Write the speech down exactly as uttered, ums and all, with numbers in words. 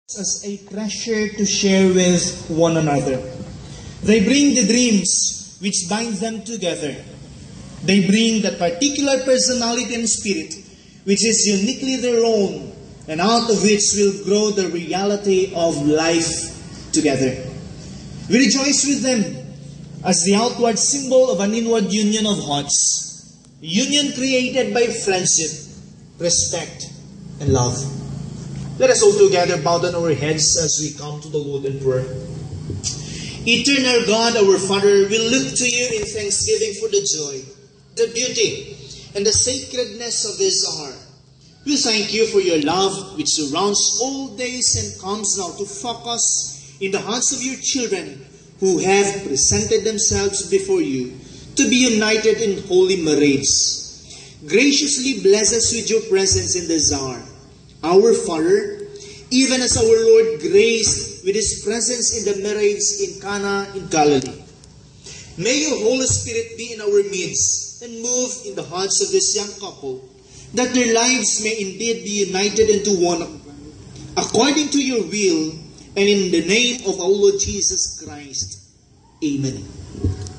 as a treasure to share with one another. They bring the dreams which bind them together. They bring that particular personality and spirit which is uniquely their own, and out of which will grow the reality of life together. We rejoice with them as the outward symbol of an inward union of hearts, union created by friendship, respect, and love. Let us all together bow down our heads as we come to the Lord in prayer. Eternal God, our Father, we look to you in thanksgiving for the joy, the beauty, and the sacredness of this hour. We thank you for your love which surrounds all days and comes now to focus in the hearts of your children who have presented themselves before you to be united in holy marriage. Graciously bless us with your presence in this hour. Our Father, even as our Lord graced with His presence in the marriage in Cana in Galilee. May your Holy Spirit be in our midst and move in the hearts of this young couple, that their lives may indeed be united into one, according to your will, and in the name of our Lord Jesus Christ. Amen.